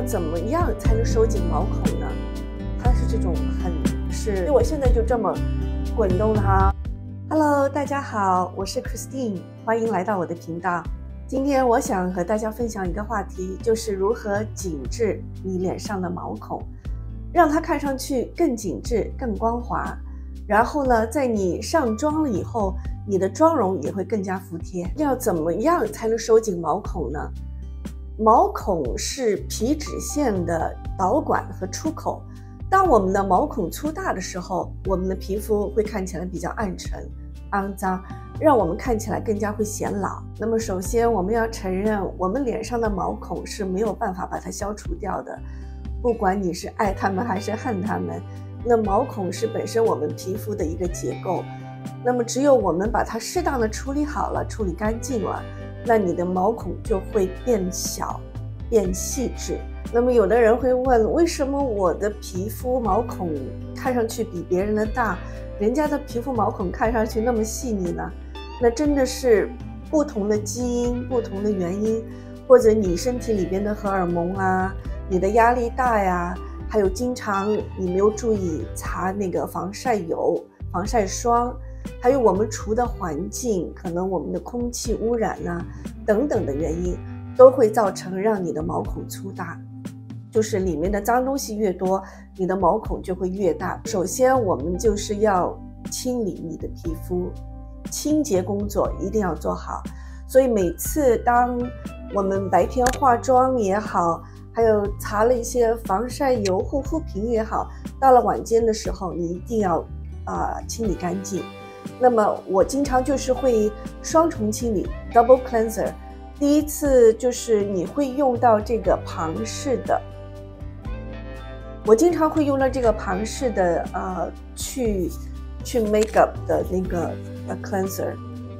要怎么样才能收紧毛孔呢？它是这种我现在就这么滚动它。Hello， 大家好，我是 Christine， 欢迎来到我的频道。今天我想和大家分享一个话题，就是如何紧致你脸上的毛孔，让它看上去更紧致、更光滑。然后呢，在你上妆了以后，你的妆容也会更加服帖。要怎么样才能收紧毛孔呢？毛孔是皮脂腺的导管和出口。当我们的毛孔粗大的时候，我们的皮肤会看起来比较暗沉、肮脏，让我们看起来更加会显老。那么首先我们要承认，我们脸上的毛孔是没有办法把它消除掉的，不管你是爱它们还是恨它们。那毛孔是本身我们皮肤的一个结构，那么只有我们把它适当的处理好了、处理干净了，那你的毛孔就会变小、变细致。那么有的人会问，为什么我的皮肤毛孔看上去比别人的大，人家的皮肤毛孔看上去那么细腻呢？那真的是不同的基因、不同的原因，或者你身体里边的荷尔蒙啊，你的压力大呀，还有经常你没有注意擦那个防晒油、防晒霜，还有我们处的环境，可能我们的空气污染啊等等的原因，都会造成让你的毛孔粗大。就是里面的脏东西越多，你的毛孔就会越大。首先我们就是要清理你的皮肤，清洁工作一定要做好。所以每次当我们白天化妆也好，还有擦了一些防晒油、护肤品也好，到了晚间的时候你一定要清理干净。那么我经常就是会双重清理 double cleanser。 第一次就是你会用到这个庞氏的，我经常会用到这个庞氏的去 makeup 的那个cleanser。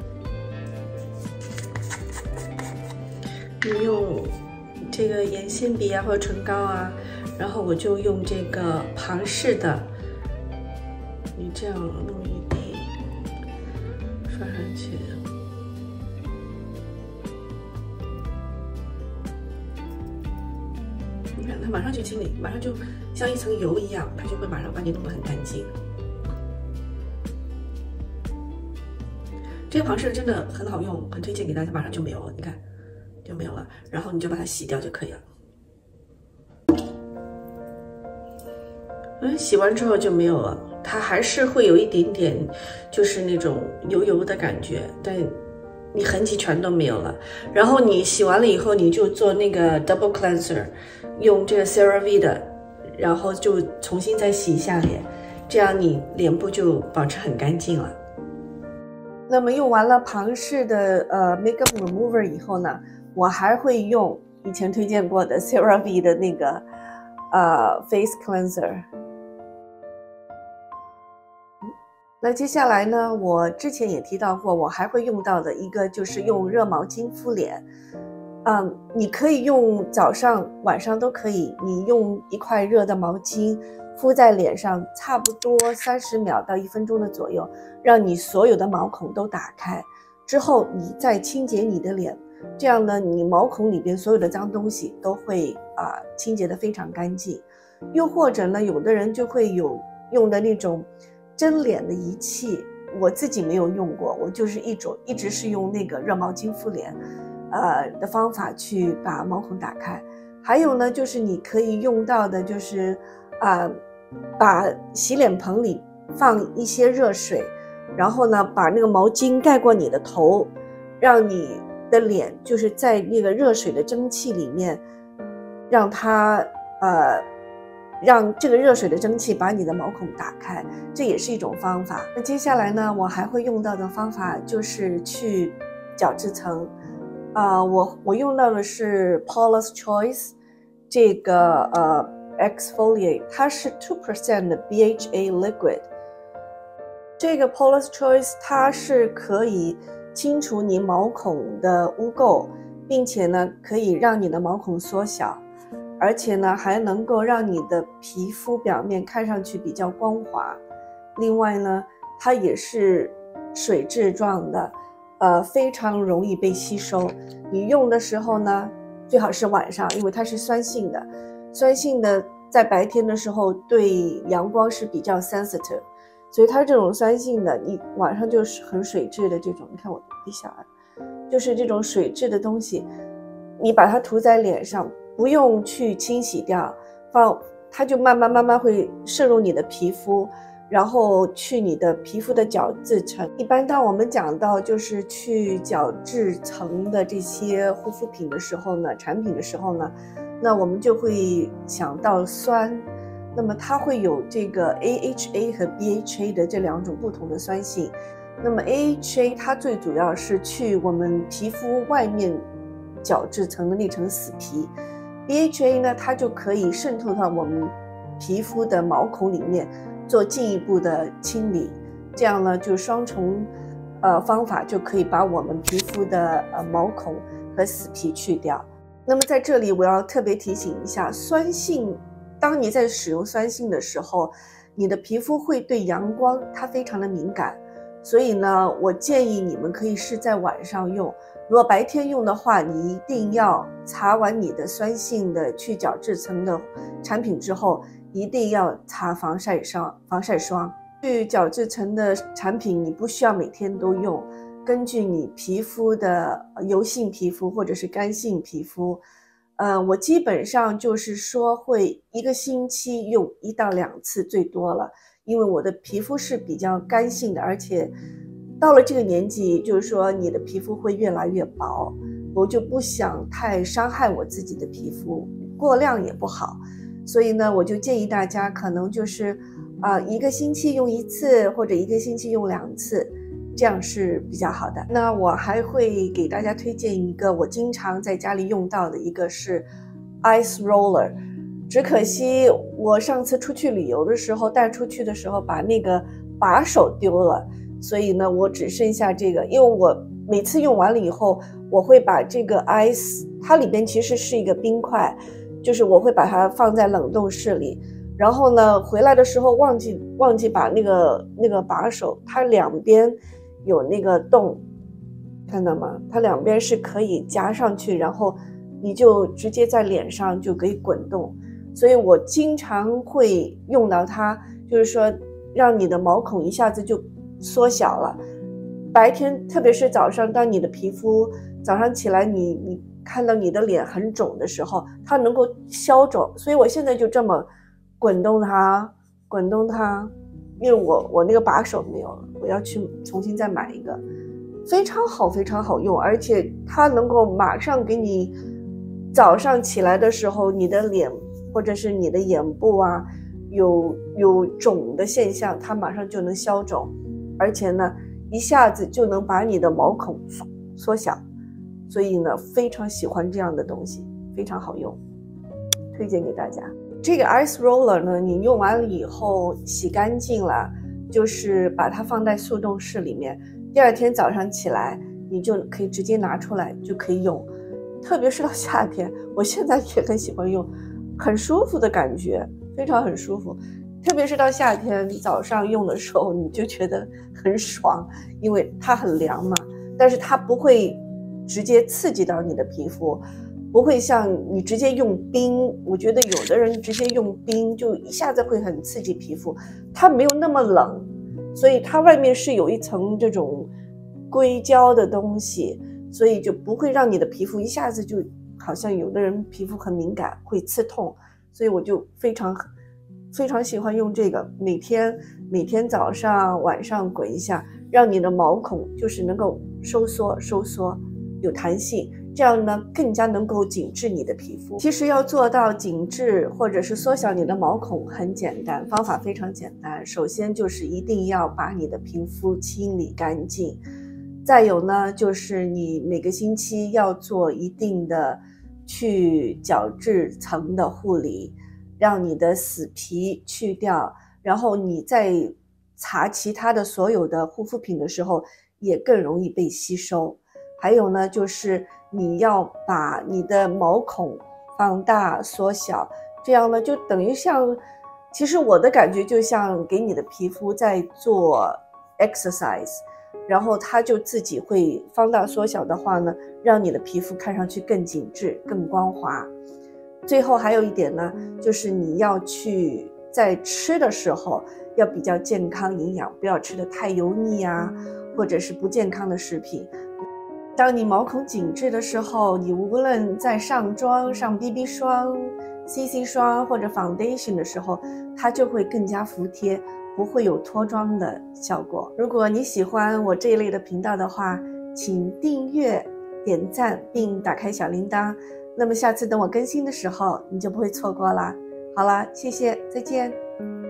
你用这个眼线笔啊或者唇膏啊，然后我就用这个庞氏的，你这样弄一滴刷上去，你看它马上就清理，马上就像一层油一样，它就会马上把你弄得很干净。这个庞氏的真的很好用，很推荐给大家，马上就没有了，你看就没有了，然后你就把它洗掉就可以了。洗完之后就没有了，它还是会有一点点就是那种油油的感觉，但你痕迹全都没有了。然后你洗完了以后，你就做那个 double cleanser， 用这个 CeraVe 的，然后就重新再洗一下脸，这样你脸部就保持很干净了。那么用完了庞氏的makeup remover 以后呢，我还会用以前推荐过的 CeraVe 的那个face cleanser。那接下来呢，我之前也提到过，我还会用到的一个就是用热毛巾敷脸。你可以用早上晚上都可以，你用一块热的毛巾敷在脸上，差不多30秒到1分钟的左右，让你所有的毛孔都打开之后，你再清洁你的脸，这样呢，你毛孔里边所有的脏东西都会清洁得非常干净。又或者呢，有的人就会有用的那种蒸脸的仪器，我自己没有用过，我就是一直是用那个热毛巾敷脸的方法去把毛孔打开。还有呢，就是你可以用到的就是把洗脸盆里放一些热水，然后呢把那个毛巾盖过你的头，让你的脸就是在那个热水的蒸汽里面，让它让这个热水的蒸汽把你的毛孔打开，这也是一种方法。那接下来呢，我还会用到的方法就是去角质层。我用到的是 Paula's Choice 这个Exfoliate， 它是 2% 的 BHA Liquid。这个 Paula's Choice 它是可以清除你毛孔的污垢，并且呢可以让你的毛孔缩小，而且呢还能够让你的皮肤表面看上去比较光滑。另外呢，它也是水质状的，非常容易被吸收。你用的时候呢，最好是晚上，因为它是酸性的。 酸性的在白天的时候对阳光是比较 sensitive， 所以它这种酸性的，你晚上就是很水质的这种，你看我滴下来，就是这种水质的东西，你把它涂在脸上，不用去清洗掉，它就慢慢会渗入你的皮肤，然后去你的皮肤的角质层。一般当我们讲到就是去角质层的这些护肤品的时候呢，产品的时候呢，那我们就会想到酸，那么它会有这个 AHA 和 BHA 的这两种不同的酸性。那么 AHA 它最主要是去我们皮肤外面角质层的那层死皮， BHA 呢它就可以渗透到我们皮肤的毛孔里面做进一步的清理，这样呢就双重方法就可以把我们皮肤的毛孔和死皮去掉。那么在这里我要特别提醒一下，酸性，当你在使用酸性的时候，你的皮肤会对阳光它非常的敏感，所以呢我建议你们可以是在晚上用，如果白天用的话，你一定要擦完你的酸性的去角质层的产品之后，一定要擦防晒霜。去角质层的产品你不需要每天都用，根据你皮肤的油性皮肤或者是干性皮肤，我基本上就是说会1个星期用1到2次最多了，因为我的皮肤是比较干性的，而且到了这个年纪，就是说你的皮肤会越来越薄，我就不想太伤害我自己的皮肤，过量也不好，所以呢，我就建议大家可能就是1个星期用1次，或者1个星期用2次，这样是比较好的。那我还会给大家推荐一个我经常在家里用到的，一个是 Ice Roller， 只可惜我上次出去旅游的时候带出去的时候把那个把手丢了，所以呢我只剩下这个，因为我每次用完了以后，我会把这个 ice， 它里边其实是一个冰块，就是我会把它放在冷冻室里，然后呢回来的时候忘记把那个把手，它两边有那个洞，看到吗？它两边是可以夹上去，然后你就直接在脸上就可以滚动，所以我经常会用到它，就是说让你的毛孔一下子就缩小了。白天特别是早上，当你的皮肤早上起来你看到你的脸很肿的时候，它能够消肿，所以我现在就这么滚动它，因为我那个把手没有了，我要去重新再买一个，非常好用，而且它能够马上给你早上起来的时候，你的脸或者是你的眼部啊有肿的现象，它马上就能消肿，而且呢一下子就能把你的毛孔缩小，所以呢非常喜欢这样的东西，非常好用，推荐给大家。这个 Ice Roller 呢，你用完了以后洗干净了，就是把它放在速冻室里面，第二天早上起来你就可以直接拿出来就可以用，特别是到夏天，我现在也很喜欢用，很舒服的感觉，非常很舒服，特别是到夏天早上用的时候，你就觉得很爽，因为它很凉嘛，但是它不会直接刺激到你的皮肤，不会像你直接用冰，我觉得有的人直接用冰就一下子会很刺激皮肤，它没有那么冷，所以它外面是有一层这种硅胶的东西，所以就不会让你的皮肤一下子就好像有的人皮肤很敏感会刺痛，所以我就非常喜欢用这个，每天早上晚上滚一下，让你的毛孔就是能够收缩有弹性，这样呢更加能够紧致你的皮肤。其实要做到紧致或者是缩小你的毛孔很简单，方法非常简单，首先就是一定要把你的皮肤清理干净，再有呢就是你每个星期要做一定的去角质层的护理，让你的死皮去掉，然后你在擦其他的所有的护肤品的时候也更容易被吸收。还有呢就是你要把你的毛孔放大缩小，这样呢就等于像，其实我的感觉就像给你的皮肤在做 exercise， 然后它就自己会放大缩小的话呢，让你的皮肤看上去更紧致更光滑。 最后还有一点呢，就是你要去在吃的时候要比较健康营养，不要吃的太油腻啊，或者是不健康的食品。当你毛孔紧致的时候，你无论在上妆、上 BB 霜、CC 霜或者 foundation 的时候，它就会更加服帖，不会有脱妆的效果。如果你喜欢我这一类的频道的话，请订阅、点赞并打开小铃铛，那么下次等我更新的时候，你就不会错过了。好了，谢谢，再见。